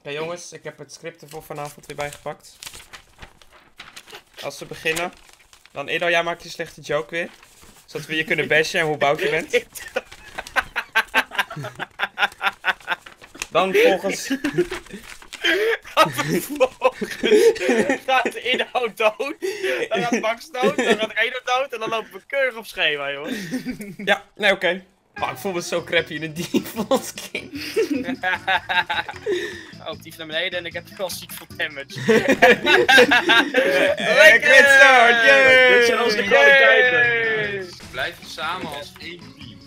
Oké, jongens, ik heb het script er voor vanavond weer bijgepakt. Als we beginnen, dan Edo, jij maakt je slechte joke weer. Zodat we je kunnen bashen en hoe bout je bent. Dan volgens... gaat de inhoud dood, dan gaat Max dood, dan gaat Edo dood en dan lopen we keurig op schema, joh. Ja, nee, oké. Oh, ik voel me zo crappy in een default skin. Oh, dief naar beneden en ik heb wel ziek veel damage. Lekker start, yay! Dit zijn als de kwaliteiten. We blijven samen als één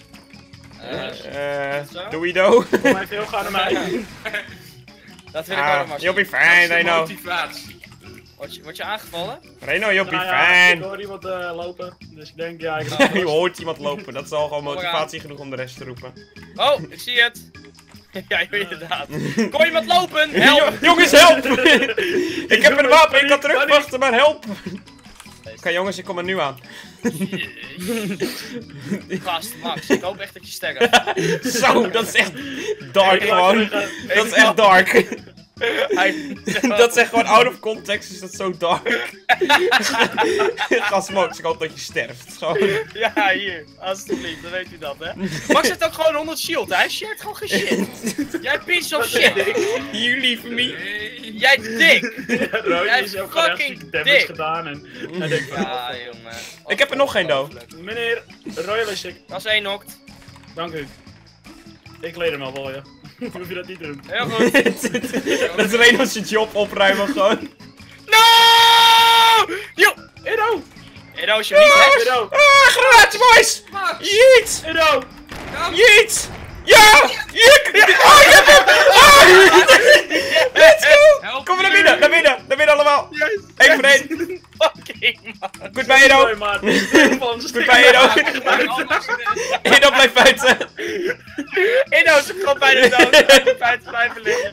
team. Doe Ido. Voor mij veel gaan naar mij. Dat wil ik ook nog maar You'll be zien. fine, Reno. Motivatie. Word je aangevallen? Reno, you'll be Nou ja, ik fine. hoor iemand lopen, dus ik denk, ja, ik Je hoort iemand lopen, dat is al gewoon motivatie genoeg om de rest te roepen. Oh, ik zie het. Ja, inderdaad. Kon iemand lopen? Help! Jongens, help! Ik heb een wapen, ik kan terugwachten, maar help! Oké, jongens, ik kom er nu aan. Gast, Max, ik hoop echt dat je sterft. Zo, dat is echt dark gewoon. Dat is echt dark. Dat is echt gewoon out of context, is dat zo dark. Gast, Max, ik hoop dat je sterft. Gewoon. Ja, hier, alsjeblieft, dan weet u dat, hè. Max heeft ook gewoon 100 shield, hè? Hij shared gewoon geen shit. Jij piece of shit. You leave me. Jij dik. Roy is ook gewoon echt fucking zieke damage dik. gedaan en hij denkt van, Ja, jongen. Ik heb er nog geen, do. meneer Royal is ik. Dat is 1 nokt. Dank u. Ik leed hem al wel, ja. Hoef je dat niet te doen. Heel goed. Dat is Reno's je job opruimen gewoon. No! Yo! Edo! Edo, als je hem niet hebt. Edo! Granaatje, boys! Jeet! Edo! Jeet! Ja! Jeet! Oh, je hebt hem! Oh! Let's go! Kom naar binnen, naar binnen, naar binnen allemaal! Eén voor één! Fucking man. Goed bij Edo! Sorry, maat. Goed bij Edo! Edo blijft buiten! Edo is gewoon bijna dood. Hij moet buiten blijven liggen.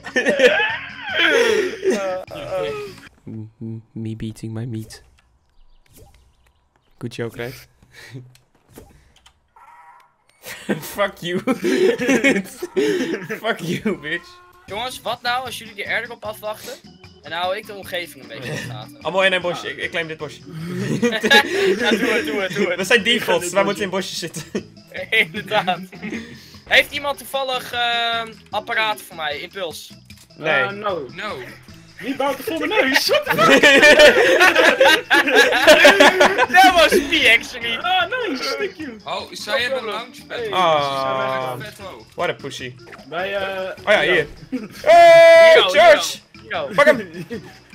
Me beating my meat. Good joke, right? Fuck you. Fuck you, bitch. Jongens, wat nou als jullie die airdrop afwachten? En dan hou ik de omgeving een beetje in de gaten. Allemaal in een bosje, ik claim dit bosje. Ja, doe het. We zijn defaults, wij moeten in bosjes zitten. Inderdaad. Heeft iemand toevallig apparaten voor mij? Impuls. Nee. No. No. Niet buiten voor mijn neus. That was me actually. Ah, nice. Thank you. Oh, zij hebben een launchpad. Ah. Vet hoog. What a pussy. Bij, Oh ja, hier. Hey, Hero, George! Hero, Pak hem!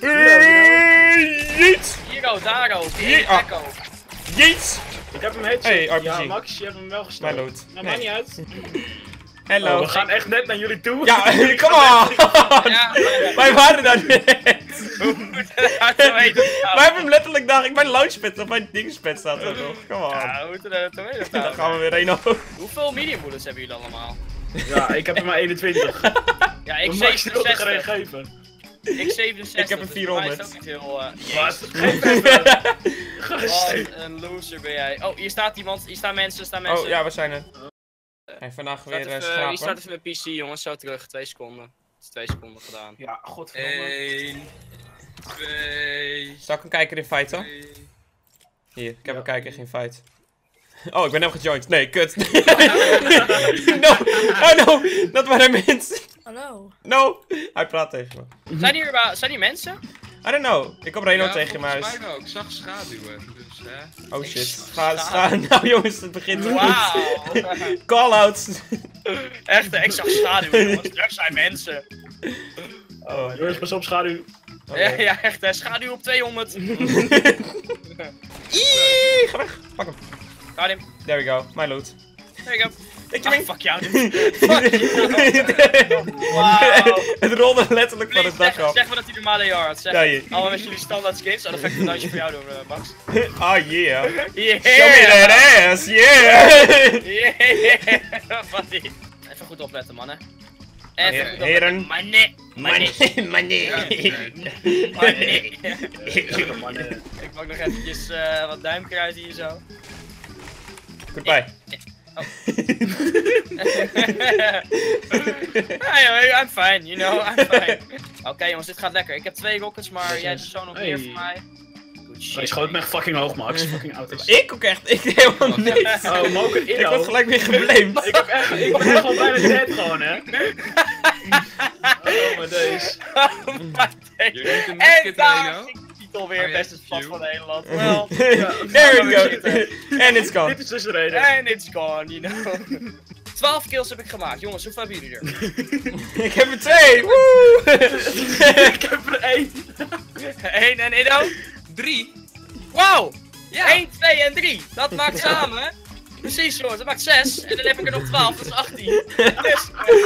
Jeet! Hero, Daro, Ah. Echo. Jeet! Ik heb hem headshot. Hey, RPG. Ja, Max, je hebt hem wel gestolen. Mijn loot. Nou, maakt niet uit. Hallo. Oh, we gaan echt net naar jullie toe. Ja, come on! Ja, Wij waren daar net! we moeten eruit te weten. Wij hebben hem letterlijk daar. Mijn launchpad op mijn dingspad staat er nog. Come on. Ja, we moeten eruit te weten. Dan gaan we weer Reno. Hoeveel medium bullets hebben jullie allemaal? Ja, ik heb er maar 21. Ja, ik Max wilde er 67. geen geven. Ik 67. Ik heb er dus voor mij is 400. het ook niet heel... Wat? Jezus. Geen Wat een loser ben jij. Oh, hier staat iemand. Hier staan mensen. Oh ja, we zijn er. En vandaag weer Hier schrapen. staat even mijn PC, jongens. Zo terug. 2 seconden. Het is 2 seconden gedaan. Ja, godverdomme. 1, 2, Zal ik een kijker in fight dan? 3. Hier, ik heb een kijker, geen fight. Oh, ik ben hem gejoined. Nee, kut. No, oh no, dat waren mensen. Hallo. No, hij praat tegen me. Zijn hier mensen? I don't know, ik kom Reno tegen je muis. Volgens mij wel. Ik zag schaduwen. Dus hè. Oh shit, ga. Nou jongens, het begint. Wauw. Call-outs. Echt, ik zag schaduwen, jongens. Er zijn mensen. Oh, Jongens, pas op, schaduw. Ja, echt, hè. Schaduw op 200. Ga weg. Pak hem. Got him. There we go, mijn loot. There you go. Ik je Ah, mee. fuck jou, dude. Fuck you. Wauw. Het rolde letterlijk van Please, het dak af. zeg maar dat hij normale AR had. Zeg Ja, hier. allemaal met jullie standaard skins. Oh, dan ga ik een dansje voor jou doen, Max. Oh yeah. Yeah. Show me that ass, yeah. Yeah. Funny. Even goed opletten, mannen. Even goed opletten. Heren. Money. Money. Ik pak nog eventjes wat duimkruid hier zo. Goodbye. I'm fine, you know, I'm fine. Oké, jongens, dit gaat lekker. Ik heb 2 rockets, maar jij hebt zo nog meer voor mij. Good shit. Je schoot me echt fucking hoog, Max. Fucking auto. Ik ook echt, ik helemaal niet. Oh, Moker Ik word gelijk weer geblamed. Ik ben echt al bijna dead gewoon, hè. Oh, maar deze. Jullie moeten nog En een daar keer ging de titel weer, Oh, ja, beste stad cute. van Nederland. Wel, There we go. And it's gone. Dit is dus de reden. and it's gone, you know. 12 kills heb ik gemaakt. Jongens, hoeveel hebben jullie er? Ik heb er 2. Woe! Ik heb er 1. 1 en Ido? 3. Wauw! Ja. 1, 2 en 3. Dat maakt samen. Precies, jongens, dat maakt 6. En dan heb ik er nog 12, dat is 18. Dus,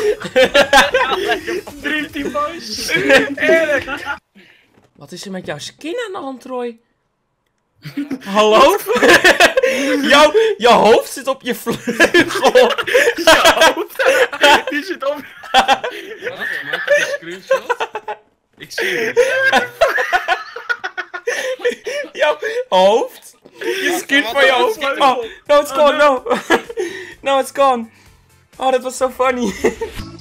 Dream Team boys. eerlijk. Wat is er met jouw skin aan de hand, Troy? Hallo? Jouw hoofd zit op je vleugel. Die zit op. Maak een screenshot. Ik zie het niet. Jouw hoofd? Je skin van je hoofd. Oh, no, it's gone, no. No, it's gone. Oh, that was so funny.